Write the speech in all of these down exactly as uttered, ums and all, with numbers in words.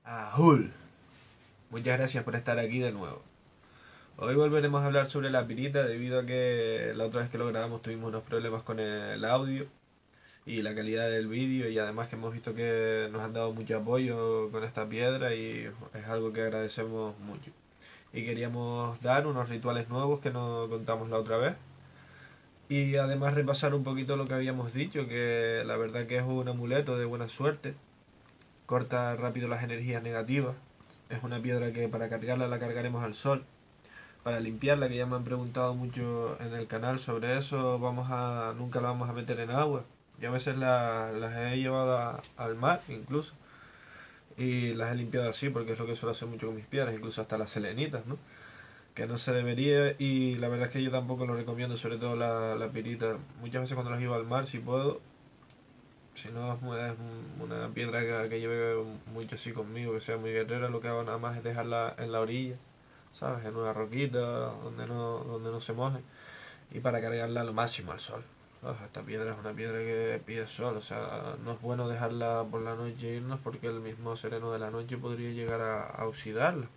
Ahul. Muchas gracias por estar aquí de nuevo. Hoy volveremos a hablar sobre la pirita debido a que la otra vez que lo grabamos tuvimos unos problemas con el audio y la calidad del vídeo, y además que hemos visto que nos han dado mucho apoyo con esta piedra y es algo que agradecemos mucho. Y queríamos dar unos rituales nuevos que no contamos la otra vez. Y además repasar un poquito lo que habíamos dicho, que la verdad que es un amuleto de buena suerte, corta rápido las energías negativas. Es una piedra que para cargarla la cargaremos al sol. Para limpiarla, que ya me han preguntado mucho en el canal sobre eso, vamos a nunca la vamos a meter en agua. Yo a veces la- las he llevado a- al mar incluso. Y las he limpiado así porque es lo que suelo hacer mucho con mis piedras, incluso hasta las selenitas, ¿no? Que no se debería, y la verdad es que yo tampoco lo recomiendo, sobre todo la, la pirita. Muchas veces cuando las llevo al mar, si puedo, si no es mu- es una piedra que, que lleve mucho así conmigo, que sea muy guerrera, lo que hago nada más es dejarla en la orilla, ¿sabes? En una roquita donde no, donde no se moje, y para cargarla lo máximo al sol. ¿Sabes? Esta piedra es una piedra que pide sol, o sea, no es bueno dejarla por la noche e irnos porque el mismo sereno de la noche podría llegar a, a oxidarla.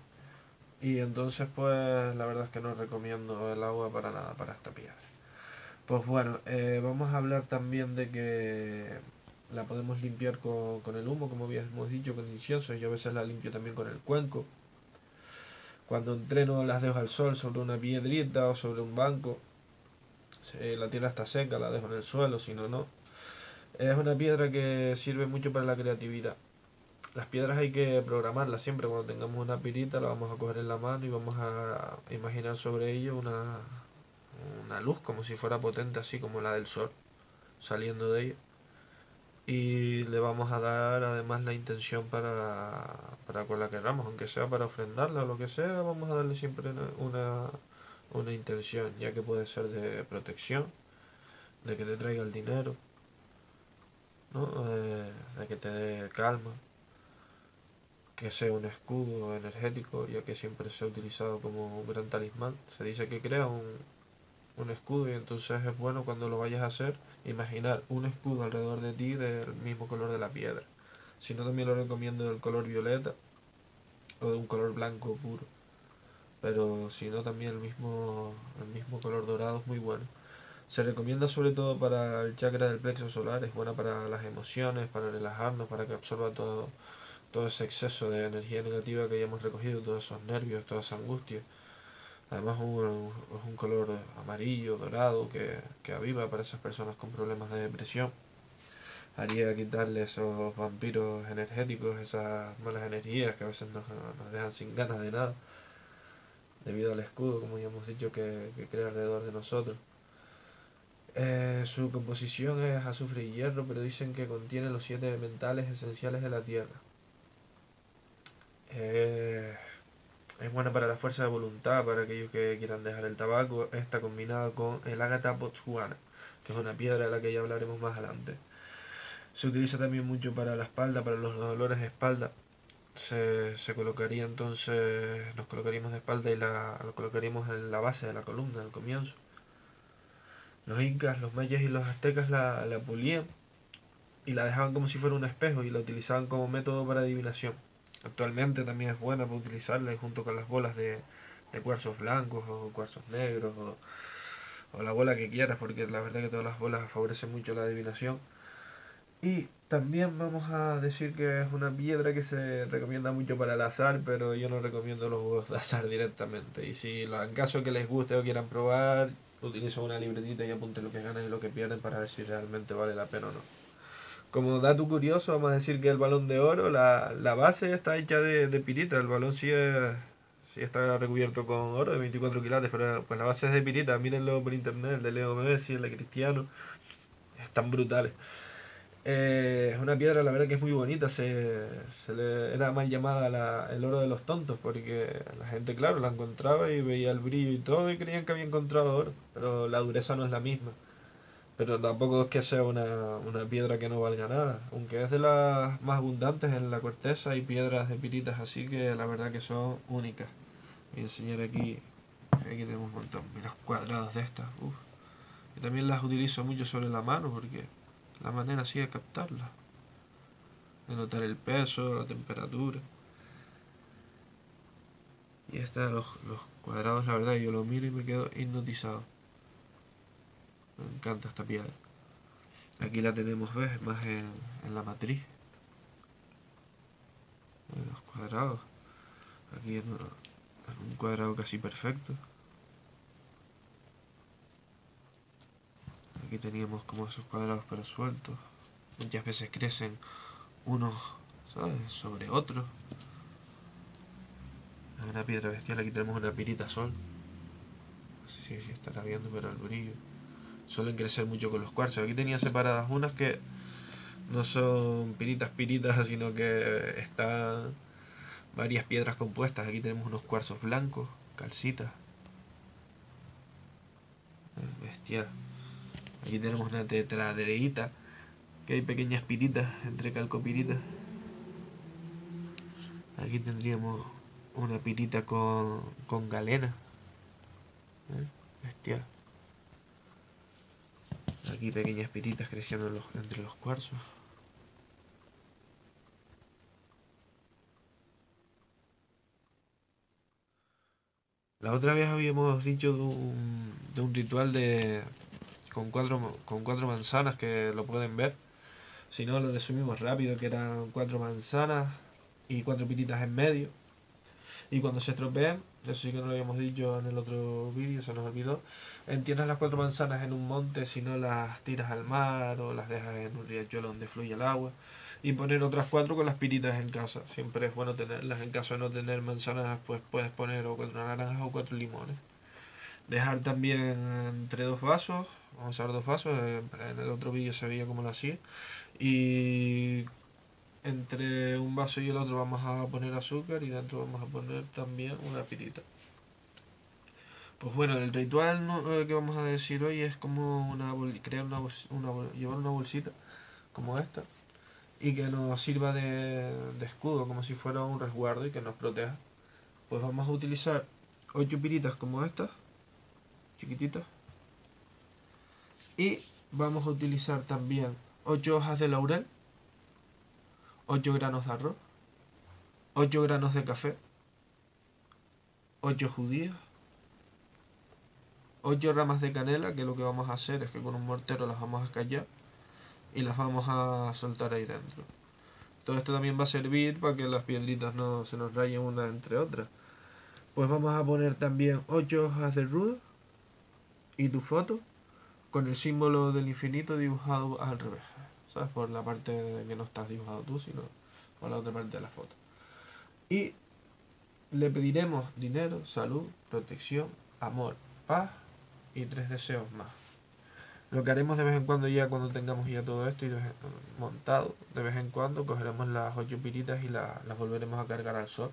Y entonces pues la verdad es que no recomiendo el agua para nada para esta piedra. Pues bueno, eh, vamos a hablar también de que la podemos limpiar con, con el humo, como habíamos dicho, con incienso. Yo a veces la limpio también con el cuenco. Cuando entreno las dejo al sol sobre una piedrita o sobre un banco. Si la tierra está seca, la dejo en el suelo, si no, no. Es una piedra que sirve mucho para la creatividad. Las piedras hay que programarlas siempre. Cuando tengamos una pirita la vamos a coger en la mano y vamos a imaginar sobre ello una, una luz como si fuera potente, así como la del sol, saliendo de ella. Y le vamos a dar además la intención para, para con la que queramos, aunque sea para ofrendarla o lo que sea, vamos a darle siempre una, una, una intención, ya que puede ser de protección, de que te traiga el dinero, ¿no? Eh, de que te dé calma, que sea un escudo energético, ya que siempre se ha utilizado como un gran talismán. Se dice que crea un, un escudo, y entonces es bueno cuando lo vayas a hacer imaginar un escudo alrededor de ti del mismo color de la piedra. Si no, también lo recomiendo del color violeta o de un color blanco puro. Pero si no, también el mismo, el mismo color dorado es muy bueno. Se recomienda sobre todo para el chakra del plexo solar, es buena para las emociones, para relajarnos, para que absorba todo, todo ese exceso de energía negativa que hayamos recogido, todos esos nervios, toda esa angustia. Además es un, es un color amarillo, dorado, que, que aviva para esas personas con problemas de depresión. Haría quitarle esos vampiros energéticos, esas malas energías que a veces nos, nos dejan sin ganas de nada, debido al escudo, como ya hemos dicho, que, que crea alrededor de nosotros. Eh, su composición es azufre y hierro, pero dicen que contiene los siete elementales esenciales de la tierra. Eh, es buena para la fuerza de voluntad, para aquellos que quieran dejar el tabaco. Está combinada con el ágata botswana, que es una piedra de la que ya hablaremos más adelante. Se utiliza también mucho para la espalda, para los dolores de espalda. Se, se colocaría entonces, nos colocaríamos de espalda y la, lo colocaríamos en la base de la columna, al comienzo. Los incas, los mayas y los aztecas la, la pulían y la dejaban como si fuera un espejo y la utilizaban como método para adivinación. Actualmente también es buena para utilizarla junto con las bolas de, de cuarzos blancos o cuarzos negros, o, o la bola que quieras, porque la verdad que todas las bolas favorecen mucho la adivinación. Y también vamos a decir que es una piedra que se recomienda mucho para el azar, pero yo no recomiendo los huevos de azar directamente. Y si en caso que les guste o quieran probar, utilizo una libretita y apunten lo que ganan y lo que pierden para ver si realmente vale la pena o no. Como dato curioso, vamos a decir que el balón de oro, la, la base está hecha de, de pirita. El balón sí, es, sí está recubierto con oro de veinticuatro quilates, pero pues la base es de pirita. Mírenlo por internet, el de Leo Messi, el de Cristiano. Están brutales. Eh, es una piedra, la verdad, que es muy bonita. Se, se le era mal llamada la, el oro de los tontos, porque la gente, claro, la encontraba y veía el brillo y todo y creían que había encontrado oro, pero la dureza no es la misma. Pero tampoco es que sea una, una piedra que no valga nada, aunque es de las más abundantes en la corteza. Hay piedras de piritas así que la verdad que son únicas. Voy a enseñar aquí, aquí tenemos un montón, mira los cuadrados de estas. Uf. Y también las utilizo mucho sobre la mano porque la manera así de captarlas. de notar el peso, la temperatura. Y están los, los cuadrados, la verdad, yo lo miro y me quedo hipnotizado. Me encanta esta piedra. Aquí la tenemos, ¿ves? Más en, en la matriz. En los cuadrados. Aquí en, en un cuadrado casi perfecto. Aquí teníamos como esos cuadrados pero sueltos. Muchas veces crecen unos, ¿sabes?, sobre otros. Una piedra bestial, aquí tenemos una pirita sol. No sé si, si estará viendo, pero el brillo. Suelen crecer mucho con los cuarzos. Aquí tenía separadas unas que no son piritas piritas, sino que están varias piedras compuestas. Aquí tenemos unos cuarzos blancos, calcitas. Bestial. Aquí tenemos una tetradereita, que hay pequeñas piritas entre calcopiritas. Aquí tendríamos una pirita con, con galena. ¿Eh? Bestial. Aquí pequeñas piritas creciendo en los, entre los cuarzos. La otra vez habíamos dicho de un, de un ritual de con cuatro, con cuatro manzanas, que lo pueden ver. Si no, lo resumimos rápido, que eran cuatro manzanas y cuatro piritas en medio. Y cuando se estropean, eso sí que no lo habíamos dicho en el otro vídeo, se nos olvidó, entierras las cuatro manzanas en un monte, si no las tiras al mar o las dejas en un riachuelo donde fluye el agua. Y poner otras cuatro con las piritas en casa. Siempre es bueno tenerlas. En caso de no tener manzanas, pues puedes poner o cuatro naranjas o cuatro limones. Dejar también entre dos vasos, vamos a usar dos vasos, en el otro vídeo se veía cómo lo hacía. Y entre un vaso y el otro vamos a poner azúcar y dentro vamos a poner también una pirita. Pues bueno, el ritual que vamos a decir hoy es como una crear una, una llevar una bolsita como esta y que nos sirva de, de escudo, como si fuera un resguardo y que nos proteja. Pues vamos a utilizar ocho piritas como estas, chiquititas, y vamos a utilizar también ocho hojas de laurel, ocho granos de arroz, ocho granos de café, ocho judías, ocho ramas de canela, que lo que vamos a hacer es que con un mortero las vamos a escallar y las vamos a soltar ahí dentro. Todo esto también va a servir para que las piedritas no se nos rayen una entre otras. Pues vamos a poner también ocho hojas de ruda y tu foto con el símbolo del infinito dibujado al revés, ¿sabes? Por la parte que no estás dibujado tú, sino por la otra parte de la foto. Y le pediremos dinero, salud, protección, amor, paz y tres deseos más. Lo que haremos de vez en cuando, ya cuando tengamos ya todo esto y montado, de vez en cuando cogeremos las ocho piritas y la, las volveremos a cargar al sol.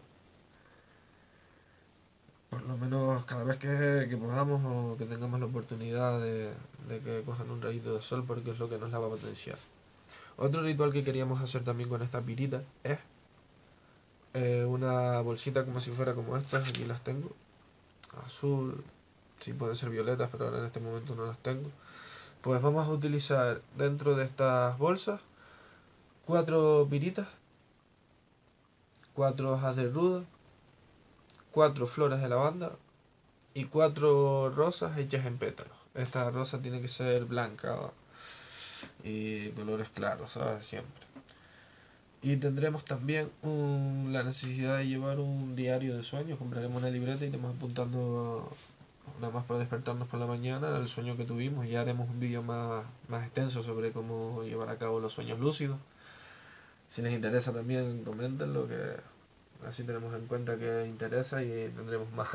Por lo menos cada vez que, que podamos o que tengamos la oportunidad de, de que cojan un rayito de sol, porque es lo que nos la va a potenciar. Otro ritual que queríamos hacer también con esta pirita es eh, una bolsita como si fuera como estas, aquí las tengo, azul, sí pueden ser violetas, pero ahora en este momento no las tengo. Pues vamos a utilizar dentro de estas bolsas cuatro piritas, cuatro hojas de ruda, cuatro flores de lavanda y cuatro rosas hechas en pétalos. Esta rosa tiene que ser blanca y colores claros, ¿sabes? Siempre. Y tendremos también un, la necesidad de llevar un diario de sueños. Compraremos una libreta y iremos apuntando nada más para despertarnos por la mañana el sueño que tuvimos. Ya haremos un vídeo más, más extenso sobre cómo llevar a cabo los sueños lúcidos. Si les interesa también, coméntenlo, que así tenemos en cuenta que interesa y tendremos más,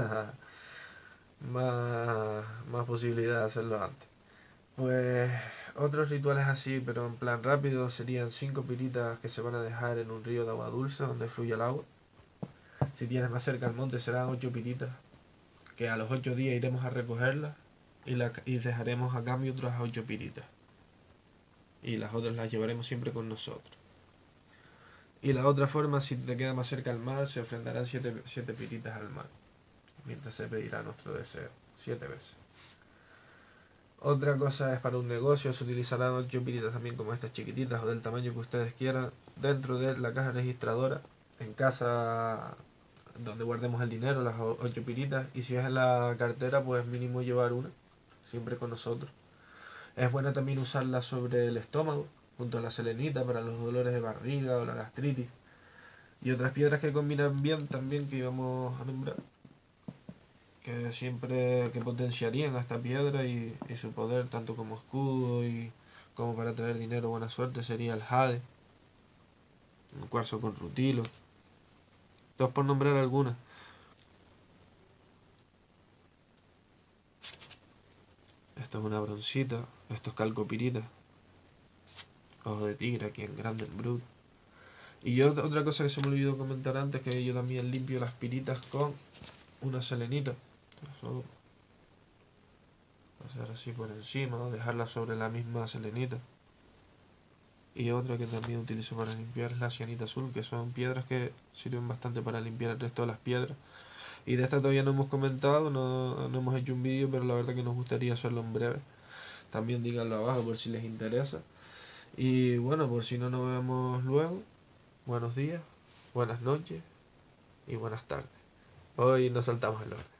más, más posibilidad de hacerlo antes. Pues otros rituales así, pero en plan rápido, serían cinco piritas que se van a dejar en un río de agua dulce donde fluye el agua. Si tienes más cerca el monte serán ocho piritas, que a los ocho días iremos a recogerlas y, la, y dejaremos a cambio otras ocho piritas. Y las otras las llevaremos siempre con nosotros. Y la otra forma, si te queda más cerca al mar, se ofrendarán siete, siete piritas al mar, mientras se pedirá nuestro deseo, siete veces. Otra cosa es para un negocio, se utilizarán ocho piritas también como estas chiquititas o del tamaño que ustedes quieran dentro de la caja registradora. En casa donde guardemos el dinero, las ocho piritas. Y si es en la cartera, pues mínimo llevar una, siempre con nosotros. Es bueno también usarla sobre el estómago, junto a la selenita para los dolores de barriga o la gastritis. Y otras piedras que combinan bien también que íbamos a nombrar, que siempre que potenciarían a esta piedra y, y su poder tanto como escudo y como para traer dinero o buena suerte, sería el jade, un cuarzo con rutilo. Dos por nombrar algunas. Esto es una broncita, esto es calcopirita, ojo de tigre aquí en grande en brut. Y yo otra cosa que se me olvidó comentar antes, que yo también limpio las piritas con una selenita. Eso, hacer así por encima, ¿no? Dejarla sobre la misma selenita. Y otra que también utilizo para limpiar es la cianita azul, que son piedras que sirven bastante para limpiar el resto de las piedras. Y de esta todavía no hemos comentado, no, no hemos hecho un vídeo, pero la verdad que nos gustaría hacerlo en breve. También díganlo abajo por si les interesa. Y bueno, por si no nos vemos luego, buenos días, buenas noches y buenas tardes. Hoy nos saltamos el orden.